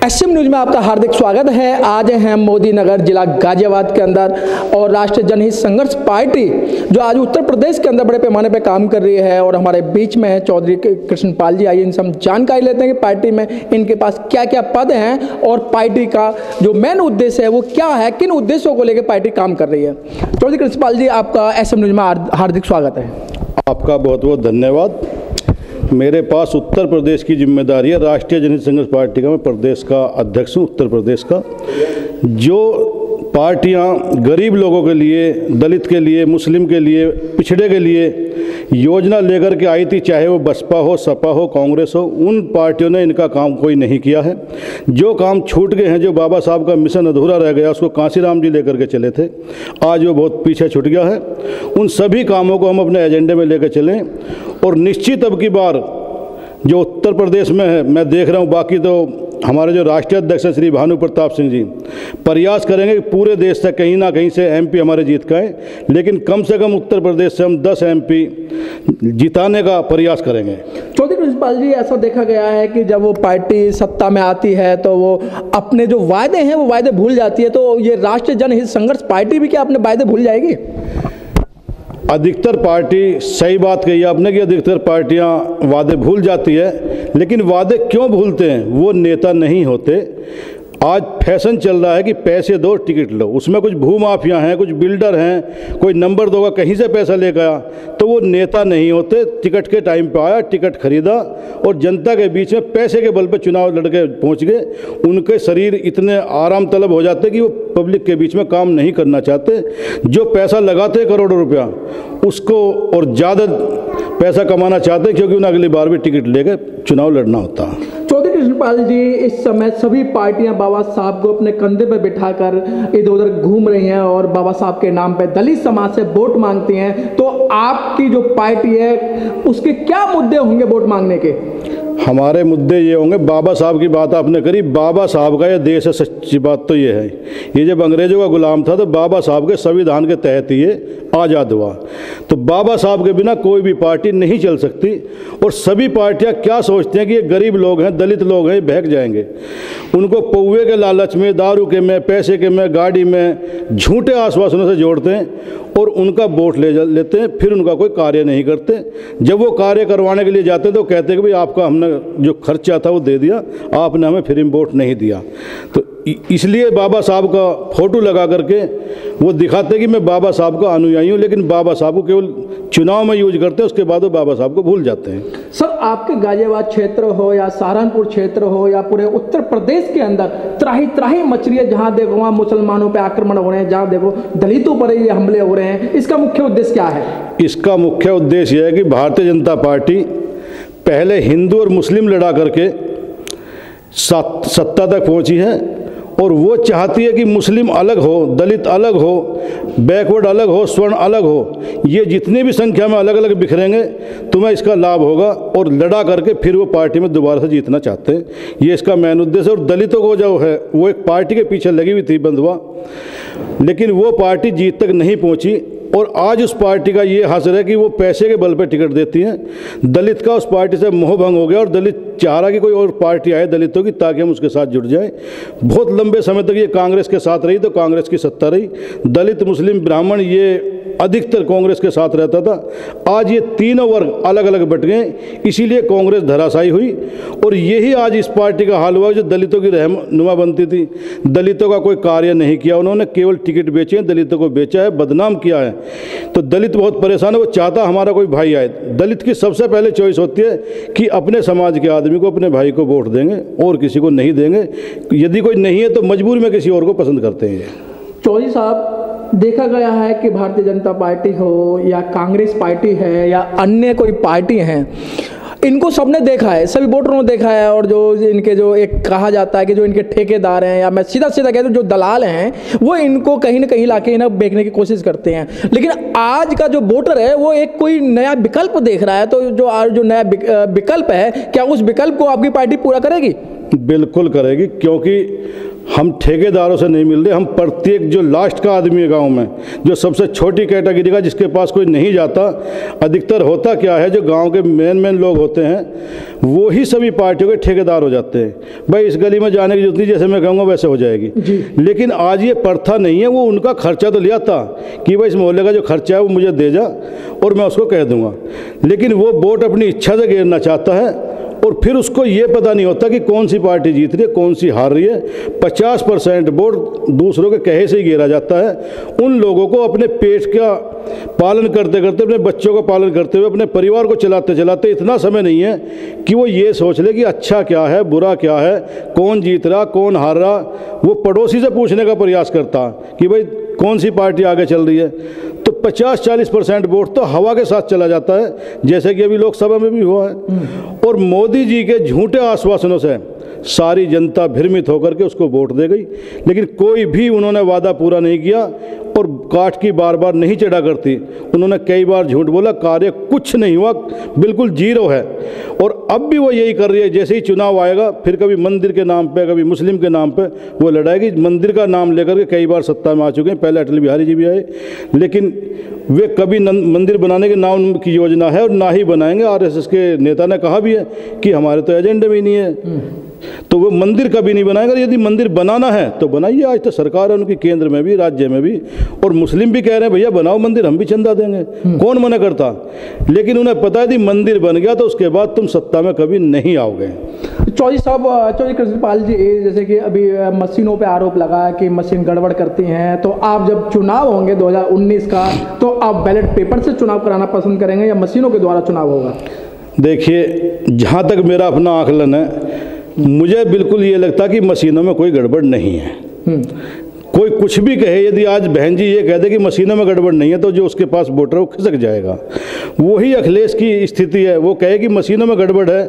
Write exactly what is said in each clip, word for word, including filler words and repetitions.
SM news में आपका हार्दिक स्वागत है। आज हैं मोदी नगर जिला गाजियाबाद के अंदर और राष्ट्रीय जनहित संघर्ष पार्टी जो आज उत्तर प्रदेश के अंदर बड़े पैमाने पे काम कर रही है और हमारे बीच में है चौधरी कृष्णपाल जी। आइए इनसे हम जानकारी लेते हैं कि पार्टी में इनके पास क्या क्या पद हैं और पार्टी का जो मेन उद्देश्य है वो क्या है, किन उद्देश्यों को लेकर पार्टी काम कर रही है। चौधरी कृष्णपाल जी, आपका एसएम न्यूज में हार्दिक स्वागत है। आपका बहुत बहुत धन्यवाद। मेरे पास उत्तर प्रदेश की जिम्मेदारी है। राष्ट्रीय जनहित संघर्ष पार्टी का मैं प्रदेश का अध्यक्ष हूँ उत्तर प्रदेश का। जो पार्टियां गरीब लोगों के लिए, दलित के लिए, मुस्लिम के लिए, पिछड़े के लिए योजना लेकर के आई थी, चाहे वो बसपा हो, सपा हो, कांग्रेस हो, उन पार्टियों ने इनका काम कोई नहीं किया है। जो काम छूट गए हैं, जो बाबा साहब का मिशन अधूरा रह गया, उसको कांसीराम जी लेकर के चले थे, आज वो बहुत पीछे छूट गया है। उन सभी कामों को हम अपने एजेंडे में लेकर चलें और निश्चित अब की बार जो उत्तर प्रदेश में है, मैं देख रहा हूँ, बाकी तो हमारे जो राष्ट्रीय अध्यक्ष हैं श्री भानु प्रताप सिंह जी प्रयास करेंगे कि पूरे देश से कहीं ना कहीं से एमपी हमारे जीत का है, लेकिन कम से कम उत्तर प्रदेश से हम दस एमपी जिताने का प्रयास करेंगे। चौधरी कृष्णपाल जी, ऐसा देखा गया है कि जब वो पार्टी सत्ता में आती है तो वो अपने जो वायदे हैं वो वायदे भूल जाती है, तो ये राष्ट्रीय जनहित संघर्ष पार्टी भी क्या अपने वायदे भूल जाएगी? अधिकतर पार्टी, सही बात कही आपने कि अधिकतर पार्टियां वादे भूल जाती है, लेकिन वादे क्यों भूलते हैं? वो नेता नहीं होते। आज फैशन चल रहा है कि पैसे दो टिकट लो, उसमें कुछ भूमाफिया हैं, कुछ बिल्डर हैं, कोई नंबर दोगा कहीं से पैसा लेकर आया, तो वो नेता नहीं होते। टिकट के टाइम पे आया, टिकट खरीदा और जनता के बीच में पैसे के बल पे चुनाव लड़के पहुंच गए। उनके शरीर इतने आराम तलब हो जाते कि वो पब्लिक के बीच में काम नहीं करना चाहते। जो पैसा लगाते करोड़ों रुपया, उसको और ज़्यादा पैसा कमाना चाहते, क्योंकि उन्हें अगली बार भी टिकट लेकर चुनाव लड़ना होता है। चौधरी कृष्णपाल जी, इस समय सभी पार्टियां बाबा साहब को अपने कंधे पर बिठाकर इधर उधर घूम रही हैं और बाबा साहब के नाम पे दलित समाज से वोट मांगती हैं, तो आपकी जो पार्टी है उसके क्या मुद्दे होंगे वोट मांगने के? हमारे मुद्दे ये होंगे, बाबा साहब की बात आपने करी, बाबा साहब का ये देश है। सच्ची बात तो ये है, ये जब अंग्रेजों का गुलाम था तो बाबा साहब के संविधान के तहत ये आज़ाद हुआ। तो बाबा साहब के बिना कोई भी पार्टी नहीं चल सकती। और सभी पार्टियां क्या सोचते हैं कि ये गरीब लोग हैं, दलित लोग हैं, बहक जाएंगे। उनको पौवे के लालच में, दारू के में, पैसे के में, गाड़ी में झूठे आश्वासनों से जोड़ते हैं और उनका वोट ले लेते हैं, फिर उनका कोई कार्य नहीं करते। जब वो कार्य करवाने के लिए जाते हैं तो कहते हैं कि भाई आपका हमने जो खर्चा था वो दे दिया, आपने हमें फ्री में वोट नहीं दिया। तो इसलिए बाबा साहब का फोटो लगा करके वो दिखाते कि मैं बाबा साहब का अनुयायी हूँ, लेकिन बाबा साहब को केवल चुनाव में यूज करते हैं, उसके बाद वो बाबा साहब को भूल जाते हैं। सर, आपके गाजियाबाद क्षेत्र हो या सहारनपुर क्षेत्र हो या पूरे उत्तर प्रदेश के अंदर त्राही त्राही मच रही है, जहाँ देखो वहाँ मुसलमानों पे आक्रमण हो रहे हैं, जहाँ देखो दलितों पर ये हमले हो रहे हैं। इसका मुख्य उद्देश्य क्या है? इसका मुख्य उद्देश्य यह है कि भारतीय जनता पार्टी पहले हिंदू और मुस्लिम लड़ा करके सत्ता तक पहुंची है और वो चाहती है कि मुस्लिम अलग हो, दलित अलग हो, बैकवर्ड अलग हो, स्वर्ण अलग हो। ये जितनी भी संख्या में अलग अलग बिखरेंगे तुम्हें इसका लाभ होगा, और लड़ा करके फिर वो पार्टी में दोबारा से जीतना चाहते हैं। ये इसका मेन उद्देश्य है। और दलितों को जो है वो एक पार्टी के पीछे लगी हुई थी बंधुआ, लेकिन वो पार्टी जीत तक नहीं पहुँची। और आज उस पार्टी का ये हासिल है कि वो पैसे के बल पे टिकट देती हैं। दलित का उस पार्टी से मोह भंग हो गया और दलित चाह रहा कि कोई और पार्टी आए दलितों की, ताकि हम उसके साथ जुड़ जाएं। बहुत लंबे समय तक ये कांग्रेस के साथ रही तो कांग्रेस की सत्ता रही, दलित, मुस्लिम, ब्राह्मण ये अधिकतर कांग्रेस के साथ रहता था। आज ये तीनों वर्ग अलग अलग बट गए, इसीलिए कांग्रेस धराशायी हुई। और यही आज इस पार्टी का हाल हुआ जो दलितों की रहनुमा बनती थी। दलितों का कोई कार्य नहीं किया उन्होंने, केवल टिकट बेचे हैं, दलितों को बेचा है, बदनाम किया है। तो दलित बहुत परेशान है, वो चाहता हमारा कोई भाई आए। दलित की सबसे पहले चॉइस होती है कि अपने समाज के आदमी को, अपने भाई को वोट देंगे और किसी को नहीं देंगे। यदि कोई नहीं है तो मजबूरी में किसी और को पसंद करते हैं। चौधरी साहब, देखा गया है कि भारतीय जनता पार्टी हो या कांग्रेस पार्टी है या अन्य कोई पार्टी हैं, इनको सबने देखा है, सभी वोटरों ने देखा है। और जो इनके जो एक कहा जाता है कि जो इनके ठेकेदार हैं, या मैं सीधा सीधा कहता हूँ जो दलाल हैं, वो इनको कहीं ना कहीं लाके इन्हें बेचने की कोशिश करते हैं। लेकिन आज का जो वोटर है वो एक कोई नया विकल्प देख रहा है, तो जो आज जो नया विकल्प है, क्या उस विकल्प को आपकी पार्टी पूरा करेगी? बिल्कुल करेगी, क्योंकि हम ठेकेदारों से नहीं मिल रहे, हम प्रत्येक जो लास्ट का आदमी है गांव में, जो सबसे छोटी कैटेगरी का, जिसके पास कोई नहीं जाता, अधिकतर होता क्या है, जो गांव के मेन मेन लोग होते हैं वो ही सभी पार्टियों के ठेकेदार हो जाते हैं। भाई इस गली में जाने की जरूरत नहीं, जैसे मैं कहूँगा वैसे हो जाएगी। लेकिन आज ये प्रथा नहीं है, वो उनका खर्चा तो लिया था कि भाई इस मोहल्ले का जो खर्चा है वो मुझे दे जा और मैं उसको कह दूँगा, लेकिन वो वोट अपनी इच्छा से घेरना चाहता है और फिर उसको ये पता नहीं होता कि कौन सी पार्टी जीत रही है, कौन सी हार रही है। पचास परसेंट वोट दूसरों के कहे से ही घेरा जाता है। उन लोगों को अपने पेट का पालन करते करते, अपने बच्चों का पालन करते हुए, अपने परिवार को चलाते चलाते इतना समय नहीं है कि वो ये सोच ले कि अच्छा क्या है, बुरा क्या है, कौन जीत रहा, कौन हार रहा। वो पड़ोसी से पूछने का प्रयास करता कि भाई कौन सी पार्टी आगे चल रही है। तो पचास चालीस परसेंट वोट तो हवा के साथ चला जाता है, जैसे कि अभी लोकसभा में भी हुआ है। और मोदी जी के झूठे आश्वासनों से सारी जनता भ्रमित होकर के उसको वोट दे गई, लेकिन कोई भी उन्होंने वादा पूरा नहीं किया और काट की बार बार नहीं चढ़ा करती। उन्होंने कई बार झूठ बोला, कार्य कुछ नहीं हुआ, बिल्कुल जीरो है। और अब भी वो यही कर रही है, जैसे ही चुनाव आएगा फिर कभी मंदिर के नाम पे, कभी मुस्लिम के नाम पे वो लड़ाएगी। मंदिर का नाम लेकर के कई बार सत्ता में आ चुके हैं, पहले अटल बिहारी जी भी आए, लेकिन वे कभी मंदिर बनाने के नाम की योजना है और ना ही बनाएंगे। आरएसएस के नेता ने कहा भी है कि हमारे तो एजेंडे में ही नहीं है, तो वो मंदिर कभी नहीं बनाएगा। यदि मंदिर बनाना है तो बनाइए, आज तो सरकार है उनकी, केंद्र में भी, राज्य में भी, और मुस्लिम भी कह रहे हैं भैया बनाओ मंदिर, हम भी चंदा देंगे, कौन मना करता। लेकिन उन्हें पता है कि मंदिर बन गया तो उसके बाद तुम सत्ता में कभी नहीं आओगे। चौधरी साहब, चौधरी कृष्णपाल जी, जैसे कि अभी मशीनों पे आरोप लगा कि मशीन गड़बड़ करती हैं, तो आप जब चुनाव होंगे दो हज़ार उन्नीस का, तो आप बैलेट पेपर से चुनाव कराना पसंद करेंगे या मशीनों के द्वारा चुनाव होगा? देखिए, जहाँ तक मेरा अपना आकलन है, मुझे बिल्कुल ये लगता कि मशीनों में कोई गड़बड़ नहीं है। कोई कुछ भी कहे, यदि आज बहन जी ये कह दे कि मशीनों में गड़बड़ नहीं है, तो जो उसके पास वोटर है वो खिसक जाएगा। वही अखिलेश की स्थिति है, वो कहे कि मशीनों में गड़बड़ है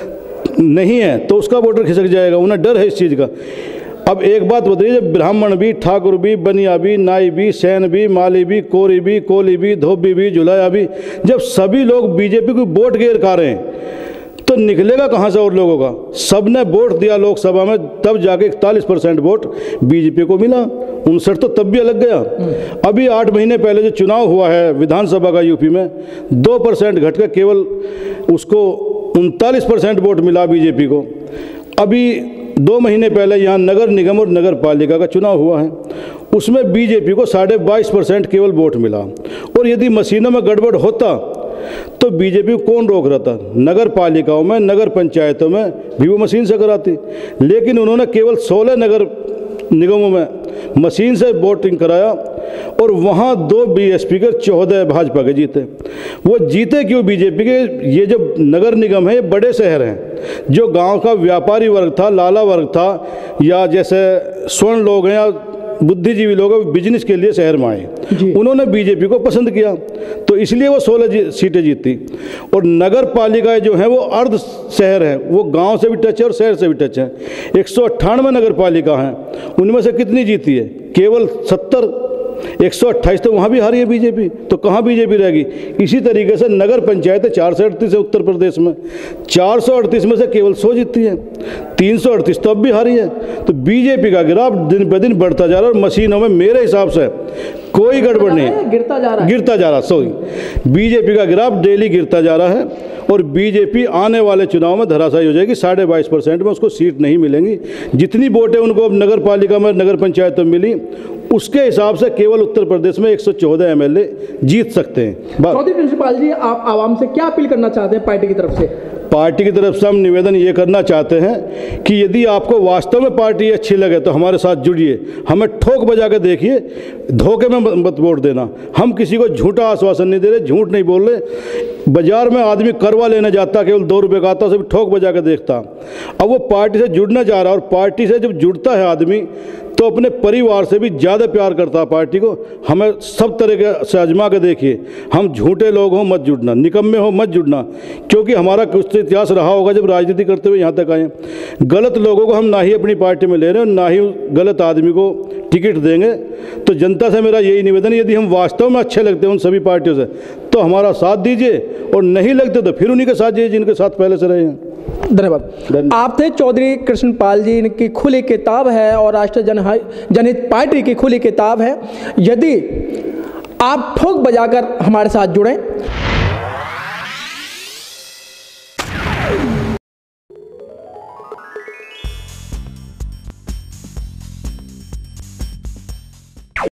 नहीं है तो उसका वोटर खिसक जाएगा, उन्हें डर है इस चीज़ का। अब एक बात बताइए, जब ब्राह्मण भी, ठाकुर भी, बनिया भी, नाई भी, सैन भी, माली भी, कोरी भी, कोली भी, धोबी भी, जुलाया भी, जब सभी लोग बीजेपी को वोट घेर खा रहे हैं तो निकलेगा कहाँ से और लोगों का? सबने वोट दिया लोकसभा में, तब जाके इकतालीस परसेंट वोट बीजेपी को मिला। उनसठ तो तब भी अलग गया। अभी आठ महीने पहले जो चुनाव हुआ है विधानसभा का यूपी में, दो परसेंट घट कर केवल उसको उनतालीस परसेंट वोट मिला बीजेपी को। अभी दो महीने पहले यहाँ नगर निगम और नगर पालिका का चुनाव हुआ है, उसमें बीजेपी को साढ़े बाईस परसेंट केवल वोट मिला। और यदि मशीनों में गड़बड़ होता तो बीजेपी को कौन रोक रहा था? नगर पालिकाओं में, नगर पंचायतों में भी वो मशीन से कराती, लेकिन उन्होंने केवल सोलह नगर निगमों में मशीन से वोटिंग कराया और वहाँ दो बीएसपी के, चौदह भाजपा के जीते। वो जीते क्यों बीजेपी के? ये जो नगर निगम है ये बड़े शहर हैं, जो गांव का व्यापारी वर्ग था, लाला वर्ग था, या जैसे स्वर्ण लोग हैं या बुद्धिजीवी लोग बिजनेस के लिए शहर में आए, उन्होंने बीजेपी को पसंद किया, तो इसलिए वो सोलह सीटें जीती। और नगर पालिकाएं जो हैं वो अर्ध शहर हैं, वो गांव से भी टच है और शहर से भी टच है। एक सौ अट्ठानवे नगर पालिका हैं, उनमें से कितनी जीती है? केवल सत्तर। एक सौ अट्ठाईस तो वहाँ भी हारी है बीजेपी, तो कहाँ बीजेपी रहेगी? इसी तरीके से नगर पंचायत चार सौ अड़तीस है उत्तर प्रदेश में, चार सौ अड़तीस में से केवल सौ जीतती है, तीन सौ अड़तीस तो अब भी हारी है। तो बीजेपी का गिराव दिन ब दिन बढ़ता जा रहा है और मशीनों में मेरे हिसाब से कोई गड़बड़ नहीं है, गिरता जा रहा है, गिरता जा रहा सॉरी बीजेपी का गिराव डेली गिरता जा रहा है। और बीजेपी आने वाले चुनाव में धराशायी हो जाएगी, साढ़े बाईस परसेंट में उसको सीट नहीं मिलेंगी। जितनी वोटें उनको अब नगर पालिका में, नगर पंचायत में मिली, उसके हिसाब से केवल उत्तर प्रदेश में एक सौ चौदह एमएलए जीत सकते हैं। चौधरी प्रिंसिपाल जी, आप आवाम से क्या अपील करना चाहते हैं पार्टी की तरफ से? पार्टी की तरफ से हम निवेदन ये करना चाहते हैं कि यदि आपको वास्तव में पार्टी अच्छी लगे तो हमारे साथ जुड़िए, हमें ठोक बजा के देखिए, धोखे में मत वोट देना। हम किसी को झूठा आश्वासन नहीं दे रहे, झूठ नहीं बोल रहे। बाजार में आदमी करवा लेने जाता, केवल दो रुपये का आता, उसे भी ठोक बजा के देखता। अब वो पार्टी से जुड़ना चाह रहा है और पार्टी से जब जुड़ता है आदमी तो अपने परिवार से भी ज़्यादा प्यार करता है पार्टी को। हमें सब तरह से आजमा के देखिए, हम झूठे लोग हों मत जुड़ना, निकम्मे हो मत जुड़ना, क्योंकि हमारा कुछ इतिहास रहा होगा जब राजनीति करते हुए यहाँ तक आए। गलत लोगों को हम ना ही अपनी पार्टी में ले रहे हैं, ना ही गलत आदमी को टिकट देंगे। तो जनता से मेरा यही निवेदन है, यदि हम वास्तव में अच्छे लगते हैं उन सभी पार्टियों से तो हमारा साथ दीजिए, और नहीं लगते तो फिर उन्हीं के साथ जाइए जिनके साथ पहले से रहे हैं। धन्यवाद। आप थे चौधरी कृष्णपाल जी की खुली किताब है और राष्ट्रीय जन जनहित पार्टी की खुली किताब है। यदि आप ठोक बजाकर हमारे साथ जुड़ें